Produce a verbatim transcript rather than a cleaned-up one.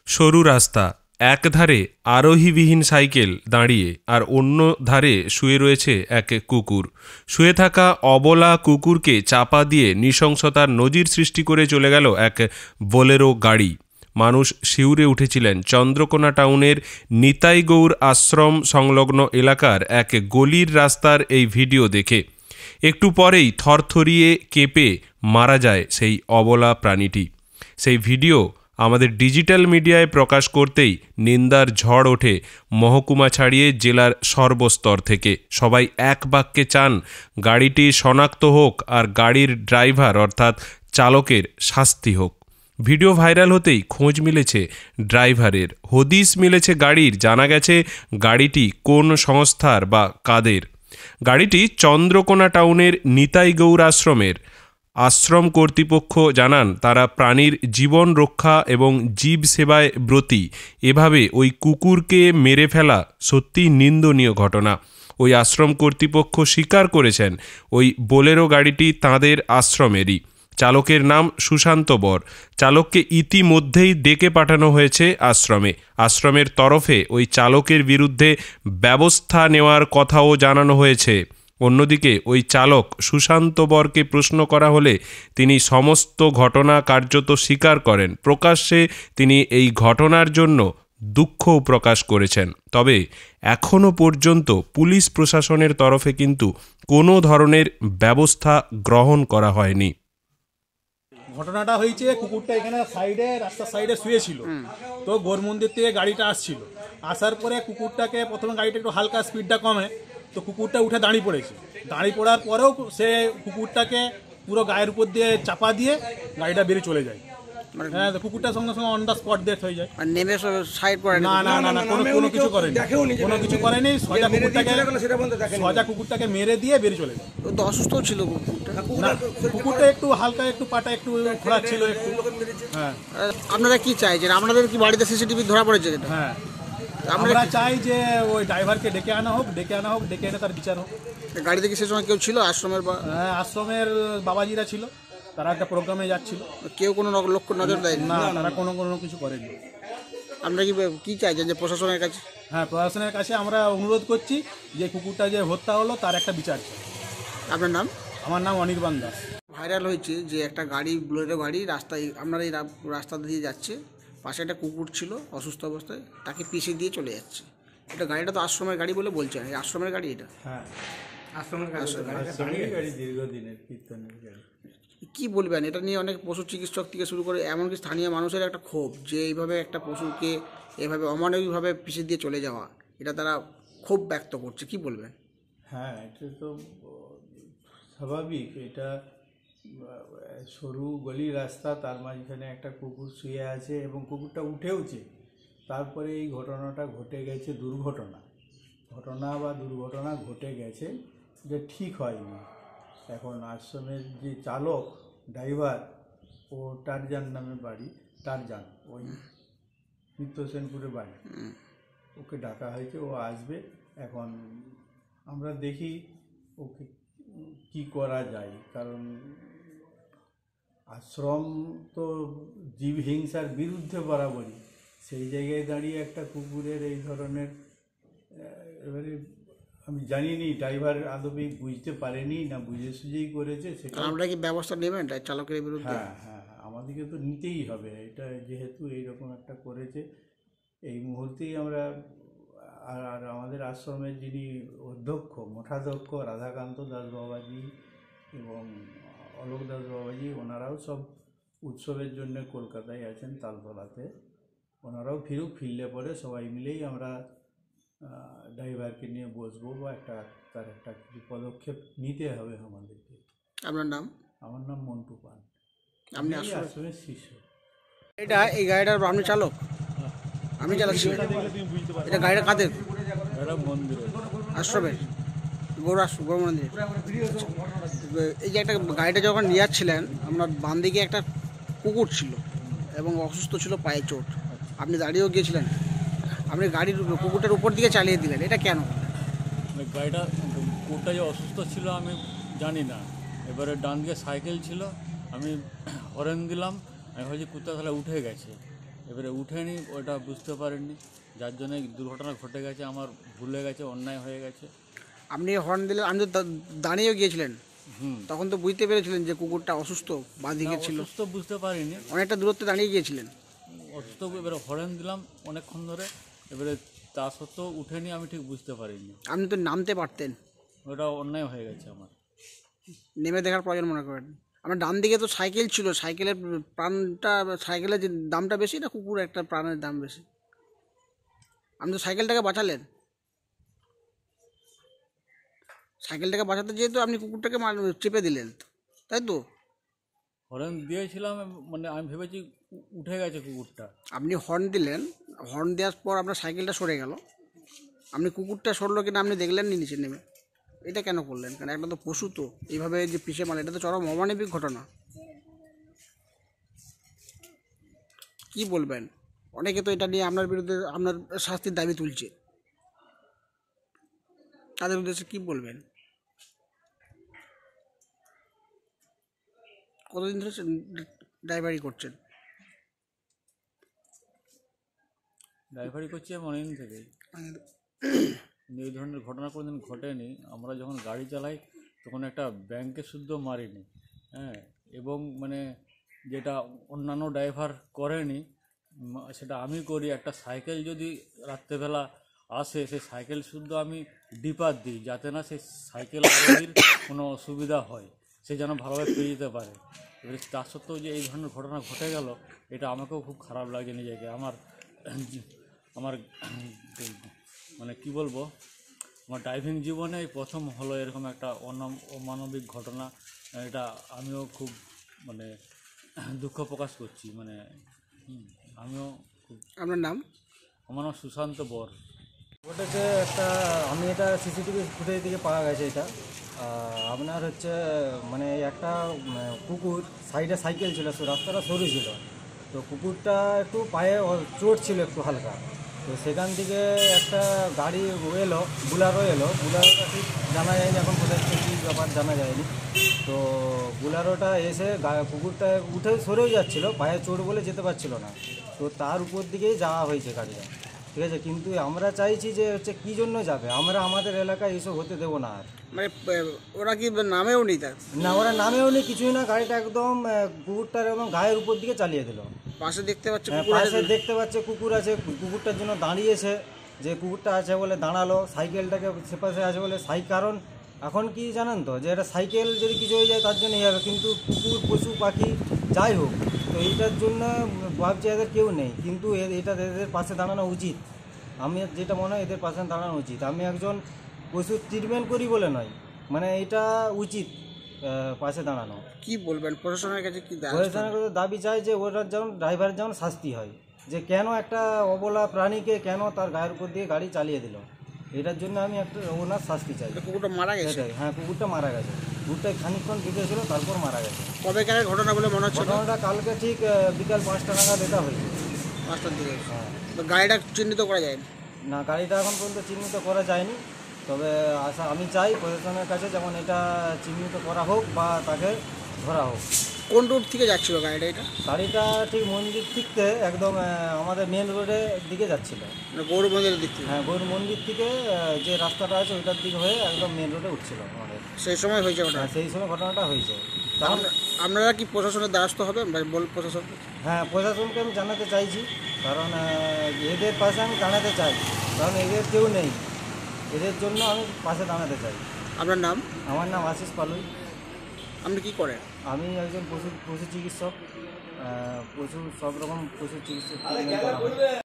সরু রাস্তা, এক ধারে আরোহীবিহীন সাইকেল দাঁড়িয়ে আর অন্য ধারে শুয়ে রয়েছে এক কুকুর। শুয়ে থাকা অবলা কুকুরকে চাপা দিয়ে নৃশংসতার নজির সৃষ্টি করে চলে গেল এক বোলেরো গাড়ি। মানুষ শিউরে উঠেছিলেন চন্দ্রকোনা টাউনের নিতাই গৌর আশ্রম সংলগ্ন এলাকার এক গলির রাস্তার এই ভিডিও দেখে। একটু পরেই থরথরিয়ে কেঁপে মারা যায় সেই অবলা প্রাণীটি। সেই ভিডিও আমাদের ডিজিটাল মিডিয়ায় প্রকাশ করতেই নিন্দার ঝড় ওঠে মহকুমা ছাড়িয়ে জেলার সর্বস্তর থেকে। সবাই এক বাক্যে চান গাড়িটি শনাক্ত হোক আর গাড়ির ড্রাইভার অর্থাৎ চালকের শাস্তি হোক। ভিডিও ভাইরাল হতেই খোঁজ মিলেছে ড্রাইভারের, হদিশ মিলেছে গাড়ির, জানা গেছে গাড়িটি কোন সংস্থার বা কাদের। গাড়িটি চন্দ্রকোনা টাউনের নিতাই গৌর আশ্রমের। আশ্রম কর্তৃপক্ষ জানান তারা প্রাণীর জীবন রক্ষা এবং জীব সেবায় ব্রতী। এভাবে ওই কুকুরকে মেরে ফেলা সত্যি নিন্দনীয় ঘটনা। ওই আশ্রম কর্তৃপক্ষ স্বীকার করেছেন ওই বোলেরো গাড়িটি তাঁদের আশ্রমেরই। চালকের নাম সুশান্ত বর। চালককে ইতিমধ্যেই ডেকে পাঠানো হয়েছে আশ্রমে। আশ্রমের তরফে ওই চালকের বিরুদ্ধে ব্যবস্থা নেওয়ার কথাও জানানো হয়েছে। অন্যদিকে ওই চালক সুশান্ত বরকে প্রশ্ন করা হলে তিনি সমস্ত ঘটনা কার্যত স্বীকার করেন। প্রকাশ্যে তিনি এই ঘটনার জন্য দুঃখও প্রকাশ করেছেন। তবে এখনও পর্যন্ত পুলিশ প্রশাসনের তরফে কিন্তু কোনো ধরনের ব্যবস্থা গ্রহণ করা হয়নি। ঘটনাটা হয়েছে, কুকুরটা এখানে সাইডে রাস্তার সাইডে শুয়েছিল। তো গৌর মন্দির থেকে গাড়িটা আসছিল, আসার পরে কুকুরটাকে প্রথমে গাড়িটা একটু হালকা স্পিডটা কমে, তো কুকুরটা উঠে দাঁড়িয়ে পড়েছে। দাঁড়িয়ে পড়ার পরেও সে কুকুরটাকে পুরো গায়ের উপর দিয়ে চাপা দিয়ে গাড়িটা বেরিয়ে চলে যায়। হ্যাঁ, কুকুরটার সঙ্গে সঙ্গে অন দ্য স্পট ডেথ হয়ে যায়। আর নেমে সাইড করে না না না না কোনো কোনো কিছু করেনি, কোনো কিছু করেনি। সোজা কুকুরটাকে সোজা কুকুরটাকে মেরে দিয়ে বেরিয়ে চলে যায়। ও তো অসুস্থ ছিল কুকুরটা। না, কুকুরটা একটু হালকা একটু পাটা একটু খোলা ছিল একটু। হ্যাঁ, আপনারা কি চাইছেন? আপনাদের কি বাড়িতে সিসিটিভি ধরা পড়েছে? হ্যাঁ, আমরা চাই যে ওই ড্রাইভারকে ডেকে আনা হোক, ডেকে আনা হোক, ডেকে এনে তার বিচার হোক। গাড়িতে কি সে সময় কেউ ছিল আশ্রমের? হ্যাঁ, আশ্রমের বাবাজিরা ছিল, তারা একটা প্রোগ্রামে যাচ্ছিল। কেউ কোনো লক্ষ্য নজর দেয় না, তারা কোনো কোনো কিছু করেনি। আমরা কি কি চাইছেন যে প্রশাসনের কাছে? হ্যাঁ, প্রশাসনের কাছে আমরা অনুরোধ করছি যে কুকুরটা যে হত্যা হলো তার একটা বিচার চাই। আপনার নাম? আমার নাম অনির্বাণ দাস। ভাইরাল হয়েছে যে একটা গাড়ি, বোলেরো গাড়ি রাস্তায়, আপনার এই রাস্তা দিয়ে যাচ্ছে, পাশে একটা কুকুর ছিল অসুস্থ অবস্থায়, তাকে পিছিয়ে দিয়ে চলে যাচ্ছে। এটা গাড়িটা তো আশ্রমের গাড়ি বলে বলছে, এই আশ্রমের গাড়ি এটা? হ্যাঁ, আশ্রমের গাড়ি, গাড়ি দীর্ঘদিনের কীর্তনের গাড়ি। কি বলবেন এটা নিয়ে? অনেক পশু চিকিৎসক থেকে শুরু করে এমনকি স্থানীয় মানুষের একটা ক্ষোভ যে এইভাবে একটা পশুকে এভাবে অমানবিকভাবে পিছিয়ে দিয়ে চলে যাওয়া, এটা তারা ক্ষোভ ব্যক্ত করছে। কি বলবেন? হ্যাঁ, এটা তো স্বাভাবিক। এটা সরু গলি রাস্তা, তার মাঝখানে একটা কুকুর শুয়ে আছে এবং কুকুরটা উঠেওছে। তারপরে এই ঘটনাটা ঘটে গেছে, দুর্ঘটনা ঘটনা বা দুর্ঘটনা ঘটে গেছে, যে ঠিক হয়নি। এখন আশ্রমের যে চালক, ড্রাইভার, ও টারজান নামে বাড়ি, টারজান, ওই নিত্য সেনপুরে বাড়ি, ওকে ডাকা হয়েছে, ও আসবে। এখন আমরা দেখি ওকে কি করা যায়, কারণ আশ্রম তো জীবহিংসার বিরুদ্ধে বরাবরই। সেই জায়গায় দাঁড়িয়ে একটা কুকুরের এই ধরনের, এবারে আমি জানিনি ড্রাইভার আদবে বুঝতে পারেনি না বুঝে সুঝেই করেছে, সেটা আমরা কি ব্যবস্থা নেবেন চালকের বিরুদ্ধে? হ্যাঁ হ্যাঁ, আমাদেরকে তো নিতেই হবে। এটা যেহেতু এইরকম একটা করেছে, এই মুহূর্তেই আমরা, আর আর আমাদের আশ্রমের যিনি অধ্যক্ষ, মঠাধ্যক্ষ রাধাকান্ত দাস বাবাজি এবং অলোক দাস বাবাজি, ওনারাও সব উৎসবের জন্য কলকাতায় আছেন তালতলাতে। ওনারাও ফিরুক, ফিরলে পরে সবাই মিলেই আমরা ড্রাইভারকে নিয়ে বসবো বা একটা তার একটা কিছু পদক্ষেপ নিতে হবে আমাদেরকে। আপনার নাম? আমার নাম মন্টু পান, আপনি আশ্রমের শিষ্য। এটা এই গাড়িটার আপনি চালক? আমি চালাচ্ছি। এটা গাড়িটা কাদের? মন্দির, আশ্রমের গৌর গৌর মন্দির। এই যে একটা গাড়িটা যখন নিয়ে যাচ্ছিলেন, আপনার বাম দিকে একটা কুকুর ছিল এবং অসুস্থ ছিল, পায়ে চোট। আপনি দাঁড়িয়েও গিয়েছিলেন, আপনি গাড়ির কুকুরটার উপর দিকে চালিয়ে দিলেন, এটা কেন? গাড়িটা, কুকুরটা যে অসুস্থ ছিল আমি জানি না। এবারে ডান দিকে সাইকেল ছিল, আমি হরেন দিলাম, আমি ভাবছি কুত্তা তাহলে উঠে গেছে। এবারে উঠেনি, ওটা বুঝতে পারেননি, যার জন্য দুর্ঘটনা ঘটে গেছে। আমার ভুলে গেছে, অন্যায় হয়ে গেছে। আপনি হর্ন দিলে, আমি তো দা- দাঁড়িয়েও গিয়েছিলেন, হুম তখন তো বুঝতে পেরেছিলেন যে কুকুরটা অসুস্থ বাঁ দিকে ছিল, অসুস্থ বুঝতে পারিনি, অনেকটা দূরত্বে দাঁড়িয়ে গিয়েছিলেন। অসুস্থ। এবারে হরেন দিলাম অনেকক্ষণ ধরে, এবারে তা সত্ত্বেও উঠেনি, আমি ঠিক বুঝতে পারিনি। আপনি তো নামতে পারতেন, ওটা অন্যায় হয়ে গেছে আমার। নেমে দেখার প্রয়োজন মনে করেন? আমার ডান দিকে তো সাইকেল ছিল, সাইকেলের প্রাণটা, সাইকেলের যে দামটা বেশি না কুকুর একটা প্রাণের দাম বেশি? আপনি তো সাইকেলটাকে বাঁচালেন, সাইকেলটাকে বাঁচাতে যেহেতু আপনি কুকুরটাকে মার- চেপে দিলেন, তাই তো? হরেন দিয়েছিলাম, মানে আমি ভেবেছি উ- উঠে গেছে কুকুরটা। আপনি হর্ন দিলেন, হর্ন দেওয়ার পর আপনার সাইকেলটা সরে গেল, আপনি কুকুরটা সরলো কিনা আপনি দেখলেন নি নিচে নেমে? এটা কেন করলেন? কারণ একটা তো পশু, তো এইভাবে যে পিষে মারে, এটা তো চরম অমানবিক ঘটনা। কি বলবেন? অনেকে তো এটা নিয়ে আপনার বিরুদ্ধে আপনার শাস্তির দাবি তুলছে, তাদের উদ্দেশ্যে কি বলবেন? কতদিন ধরে ড্রাইভারি করছেন? ড্রাইভারি করছি আমি অনেকদিন থেকে, কিন্তু এই ধরনের ঘটনা কোনোদিন ঘটেনি। আমরা যখন গাড়ি চালাই তখন একটা ব্যাংকে শুদ্ধ মারিনি, হ্যাঁ, এবং মানে যেটা অন্যান্য ড্রাইভার করেনি উম, সেটা আমি করি। একটা সাইকেল যদি রাত্রেবেলা আসে, সেই সাইকেল শুদ্ধ আমি ডিপার দিই, যাতে না সেই সাইকেল আরোহীর কোনো অসুবিধা হয়, সে যেন ভালোভাবে পেয়ে যেতে পারে। এবারে তা সত্ত্বেও যে এই ধরনের ঘটনা ঘটে গেল, এটা আমাকেও খুব খারাপ লাগছে নিজেকে। আমার আমার মানে কি বলবো, আমার ড্রাইভিং জীবনে এই প্রথম হলো এরকম একটা অনাম- অমানবিক ঘটনা। এটা আমিও খুব মানে দুঃখ প্রকাশ করছি। মানে হুম, আমিও খুব। আপনার নাম? আমার নাম সুশান্ত বর। ঘটেছে একটা, আমি এটা সিসিটিভি ফুটেজ থেকে পাওয়া গেছে এটা। আহ, আপনার হচ্ছে মানে একটা উম, কুকুর সাইডে সাইকেল ছিল, তো রাস্তাটা সরু ছিল, তো কুকুরটা একটু পায়ে অ- চোট ছিল একটু হালকা। তো সেখান থেকে একটা গাড়ি এলো, বুলারও এলো, বুলারোটা ঠিক জানা যায়নি এখন কোথায় থেকে কী ব্যাপার জানা যায়নি। তো বুলারোটা এসে গা- কুকুরটা উঠে সরেও যাচ্ছিল, পায়ে চোট বলে যেতে পারছিল না, তো তার উপর দিকেই যাওয়া হয়েছে গাড়িটা, ঠিক আছে। কিন্তু আমরা চাইছি যে হচ্ছে কী জন্য যাবে, আমরা আমাদের এলাকায় এইসব হতে দেবো না আর। মানে আহ, ওরা কি নামেও নেই তার? না, ওরা নামেও নেই, কিছুই না, গাড়িটা একদম আহ, কুকুরটার একদম গায়ের উপর দিকে চালিয়ে দিল। পাশে দেখতে পাচ্ছে হ্যাঁ, কুকুর আছে? পাশে দেখতে পাচ্ছে কুকুর আছে, কু- কুকুরটার জন্য দাঁড়িয়েছে, যে কুকুরটা আছে বলে দাঁড়ালো, সাইকেলটাকে সে পাশে আছে বলে সাই। কারণ এখন কি জানেন তো, যে এটা সাইকেল যদি কিছু হয়ে যায় তার জন্য ইয়ে হবে, কিন্তু কুকুর পশু পাখি যাই হোক, তো এইটার জন্য ভাবছে এদের কেউ নেই, কিন্তু এ- এটা এদের পাশে দাঁড়ানো উচিত। আমি যেটা মনে হয় এদের পাশে দাঁড়ানো উচিত। আমি একজন পশুর ট্রিটমেন্ট করি বলে নয়, মানে এটা উচিত আহ, পাশে দাঁড়ানো। কি বলবেন প্রশাসনের কাছে কি দাবি? প্রশাসনের কাছে দাবি চাই যে ওটার যেমন ড্রাইভারের যেমন শাস্তি হয়, যে কেন একটা অবলা প্রাণীকে কেন তার গায়ের উপর দিয়ে গাড়ি চালিয়ে দিল, এটার জন্য আমি একটা ওনার শাস্তি চাই। কুকুরটা মারা গেছে? সেটাই, হ্যাঁ, কুকুরটা মারা গেছে, কুকুরটা খানিকক্ষণ ঢুকেছিল তারপর মারা গেছে। কবে কারের ঘটনা বলে মনে হচ্ছে? ঘটনাটা কালকে ঠিক আহ, বিকাল পাঁচটা নাগাদ এটা হয়েছে। পাঁচটার দিকে? হ্যাঁ, তো গাড়িটা চিহ্নিত করা যায়? না, গাড়িটা এখন পর্যন্ত চিহ্নিত করা যায়নি, তবে আশা আমি চাই প্রশাসনের কাছে যেমন এটা চিহ্নিত করা হোক বা তাকে ধরা হোক। কোন রুট থেকে যাচ্ছিল গাড়িটা এটা? গাড়িটা ঠিক মন্দির থেকে একদম আহ, আমাদের মেন রোডের দিকে যাচ্ছিল। মানে গৌর মন্দিরের দিক থেকে? হ্যাঁ, গৌর মন্দির থেকে আহ, যে রাস্তাটা আছে ওইটার দিকে হয়ে একদম মেন রোডে উঠছিল আমাদের। সেই সময় হয়েছে ওটা? হ্যাঁ, সেই সময় ঘটনাটা হয়েছে। কারণ আপনারা- আপনারা কি প্রশাসনের দ্বারস্থ হবে? বল প্রশাসন। হ্যাঁ, প্রশাসনকে আমি জানাতে চাইছি, কারণ আহ, এদের পাশে আমি দাঁড়াতে চাই, কারণ এদের কেউ নেই, এদের জন্য আমি পাশে দাঁড়াতে চাই। আপনার নাম? আমার নাম আশিস পালুই। আপনি কি করেন? আমি একজন পশু পশু চিকিৎসক, আহ, পশু সব রকম পশু চিকিৎসক ট্রিটমেন্ট করা হয়।